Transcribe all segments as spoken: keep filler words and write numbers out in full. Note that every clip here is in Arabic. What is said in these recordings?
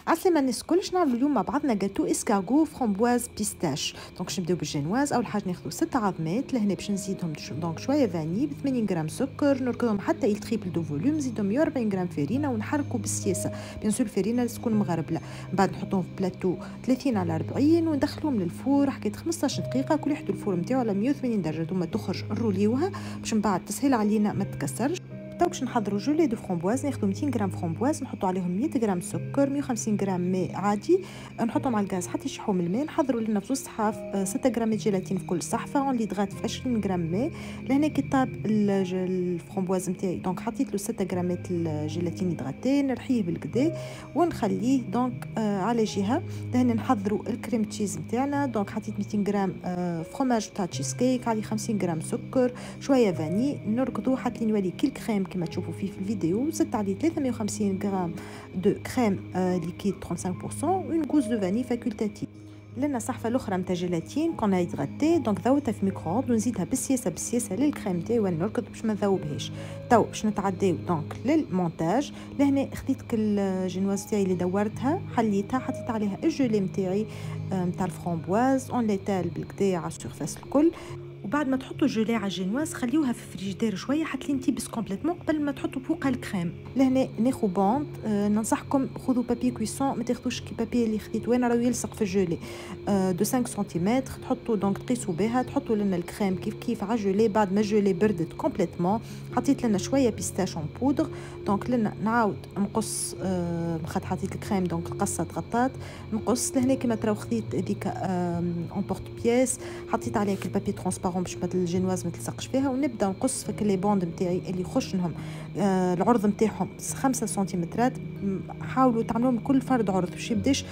عسلامة الناس الكل. باش نعملو اليوم مع بعضنا جاتو اسكارغو فramboise بيستاش. دونك باش نبداو بالجينواز. اول حاجه ناخذ ست عظمات، لهنا باش نزيدهم دونك شويه فاني ب ثمانين غرام سكر، نركضهم حتى يتريبل دو فوليوم، نزيدهم مية وأربعين غرام فرينه ونحركوا بالسياسه. بيان سور الفرينه لازم تكون مغربله. من بعد نحطوهم في بلاتو ثلاثين على أربعين وندخلوهم للفور حكايه خمسطاش دقيقه، كل واحد الفور نتاعو على مية وثمانين درجه ثم تخرج نروليوها باش من بعد تسهل علينا ما تكسرش. تو باش نحضروا جولي دو فramboise. ناخذ مئتين غرام فramboise، نحطوا عليهم مية غرام سكر، مية وخمسين غرام ماء عادي، نحطهم على الغاز حتى يشحوا من الماء. نحضروا لنا في زوج صحاف ستة غرام جيلاتين في كل صحفه، اون ليدغات في عشرين غرام ماء. لهنا كي طاب الفramboise نتاعي دونك حطيت له ستة غرامات الجيلاتين هيدراتي، نرحيه بالكدا ونخليه دونك آه على جهه. لهنا نحضروا الكريم تشيز نتاعنا. دونك حطيت مئتين غرام آه فروماج تاع تشيز كيك، عليه خمسين غرام سكر، شويه فاني، نركضوا حتى يولي كيل كريم كما تشوفوا فيه في الفيديو. زدت عليه ثلاثمية وخمسين غرام دو كريم آه ليكيد خمسة وثلاثين بالمية، اون غوز دو فاني فاكولتاتيف. لنا صحفه الاخرى نتاع جيلاتين كون هيدغاتي، دونك ذوبتها في ميكرووند ونزيدها بالسياسه بالسياسه للكريم تاعي ونركض باش ما نذوبهاش. تو باش نتعداو دونك للمونتاج. لهنا خديت كل الجينواز تاعي اللي دورتها، حليتها، حطيت عليها الجولي نتاعي نتاع الفramboise، اون ليتال بالكدا على السيرفاس الكل. وبعد ما تحطوا الجولي على الجينواز خليوها في الفريجيدير شويه حتى لين تيبس كومبليتمون قبل ما تحطوا فوقها الكريم. لهنا ناخذ بوند، آه ننصحكم خذوا بابي كويسون، ما تاخذوش كي بابي اللي خديت وانا راهو يلصق في الجولي آه دو خمسة سنتيمتر. تحطوا دونك تقيسوا بها، تحطوا لنا الكريم كيف كيف على الجولي. بعد ما الجولي بردت كومبليتمون حطيت لنا شويه بيستاش اون بودر. دونك لنا نعاود نقص آه خاطر حطيت الكريم دونك القصه تغطات، نقص. لهنا كما تراو خديت هذيك اون بورت بياس، حطيت عليها البابي ترونسبارون باش ما الجينواز ما تلصقش فيها، ونبدا نقص في كل لي بوند نتاعي اللي يخشنهم آه العرض نتاعهم خمسة سنتيمترات. حاولوا تعملوهم كل فرد عرض باش يبداش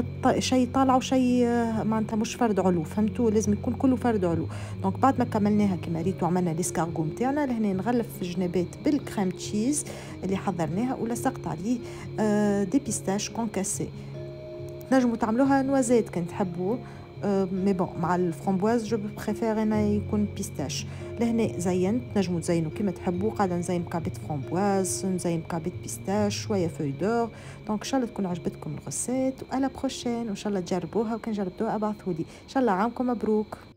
شيء طالع وشيء آه معناتها مش فرد علو، فهمتوا؟ لازم يكون كله فرد علو. دونك بعد ما كملناها كما ريتو عملنا ليسكارغو نتاعنا. لهنا نغلف في الجنابات بالكريم تشيز اللي حضرناها ولصقت عليه آه دي بيستاش كونكاسي. نجموا تعملوها نوازيت كان تحبوا، أه مي بون مع الفramboise جو بريفير انا يكون بيستاش. لهنا زينت، نجموا تزينوا كيما تحبوا. قاعده نزين مكعبات فramboise، نزين مكعبات بيستاش، شويه فوي دور. دونك ان شاء الله تكون عجبتكم الغسيت، والا بروشين وان شاء الله تجربوها، وكان جربتوها ابعثوا لي ان شاء الله. عامكم مبروك.